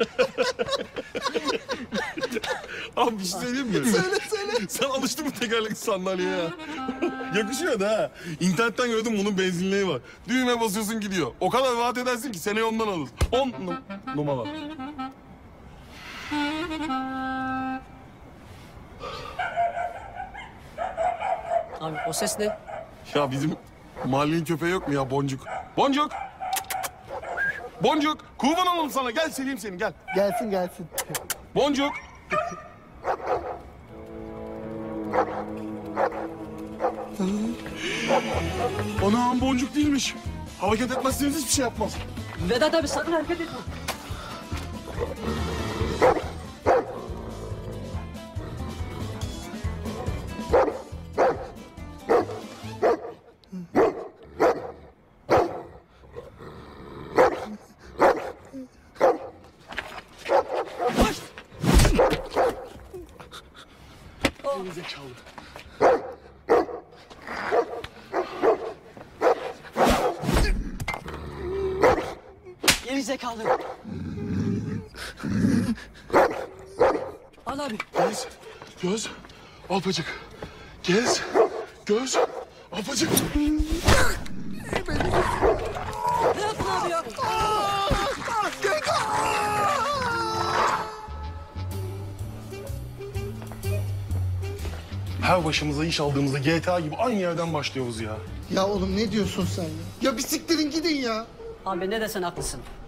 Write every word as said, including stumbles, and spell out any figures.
Abi bir şey söyleyeyim mi? Söyle söyle. Sen alıştın mı tekerlekli sandalyeye ya? Yakışıyor da ha. İnternetten gördüm bunun benzinliği var. Düğme basıyorsun gidiyor. O kadar vaat edersin ki seneye ondan alırız. On num numara. Abi o ses ne? Ya bizim mahallenin köpeği yok mu ya Boncuk? Boncuk! Boncuk! Kurban olalım sana. Gel seveyim seni gel. Gelsin gelsin. Boncuk! Anam Boncuk değilmiş. Hareket etmezseniz hiçbir şey yapmaz. Vedat abi sakın hareket etme. Geri zekalı. Geri zekalı. Al abi. Gez, göz, alpacık. Gez, göz, alpacık. Ne yaptın abi ya? Her başımıza iş aldığımızda G T A gibi aynı yerden başlıyoruz ya. Ya oğlum ne diyorsun sen ya? Ya bir siktirin gidin ya. Abi ne desen haklısın.